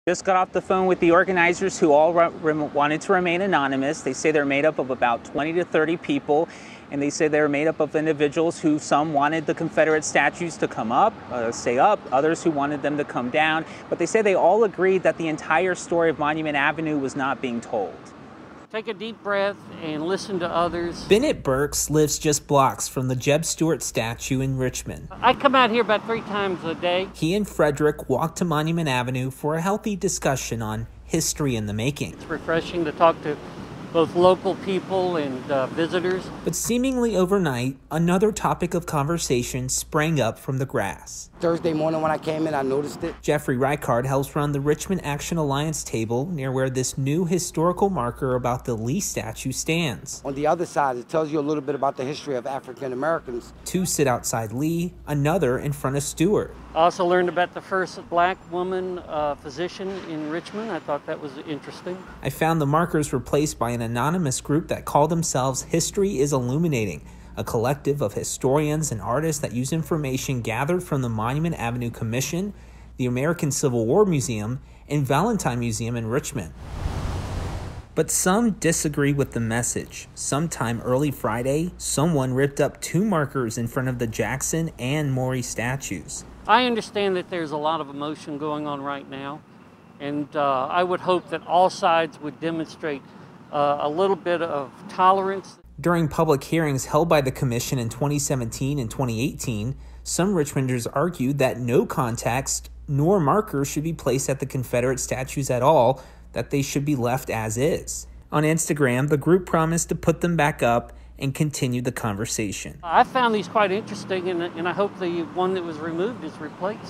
Just got off the phone with the organizers who all wanted to remain anonymous. They say they're made up of about 20 to 30 people, and they say they're made up of individuals who some wanted the Confederate statues to come up, stay up, others who wanted them to come down. But they say they all agreed that the entire story of Monument Avenue was not being told. Take a deep breath and listen to others. Bennett Burks lives just blocks from the Jeb Stuart statue in Richmond. I come out here about 3 times a day. He and Frederick walked to Monument Avenue for a healthy discussion on history in the making. It's refreshing to talk to both local people and visitors. But seemingly overnight, another topic of conversation sprang up from the grass. Thursday morning when I came in, I noticed it. Jeffrey Reichard helps run the Richmond Action Alliance table near where this new historical marker about the Lee statue stands. On the other side, it tells you a little bit about the history of African Americans. 2 sit outside Lee, another in front of Stuart. I also learned about the first black woman physician in Richmond. I thought that was interesting. I found the markers replaced by an anonymous group that called themselves History is Illuminating, a collective of historians and artists that use information gathered from the Monument Avenue Commission, the American Civil War Museum, and Valentine Museum in Richmond. But some disagree with the message. Sometime early Friday, someone ripped up 2 markers in front of the Jackson and Maury statues. I understand that there's a lot of emotion going on right now, and I would hope that all sides would demonstrate a little bit of tolerance. During public hearings held by the commission in 2017 and 2018, some Richmonders argued that no context nor markers should be placed at the Confederate statues at all, that they should be left as is. On Instagram, the group promised to put them back up and continue the conversation. I found these quite interesting, and I hope the one that was removed is replaced.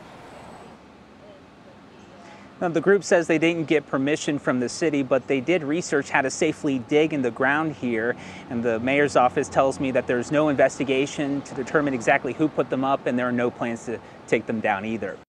Now, the group says they didn't get permission from the city, but they did research how to safely dig in the ground here. And the mayor's office tells me that there's no investigation to determine exactly who put them up, and there are no plans to take them down either.